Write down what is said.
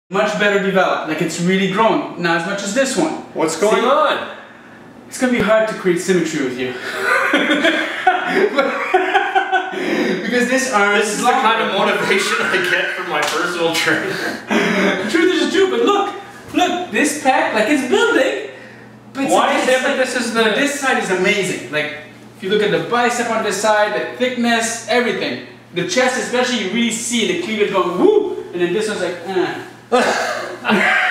Much better developed, like it's really grown, not as much as this one. What's going on? It's gonna be hard to create symmetry with you. Because this arm This is the kind of motivation I get from my personal trainer. Truth is true, but look, this pec, like it's building. But why is it? But this is the. This side is amazing. Like if you look at the bicep on this side, the thickness, everything. The chest, especially, you really see the cleavage going woo, and then this one's like.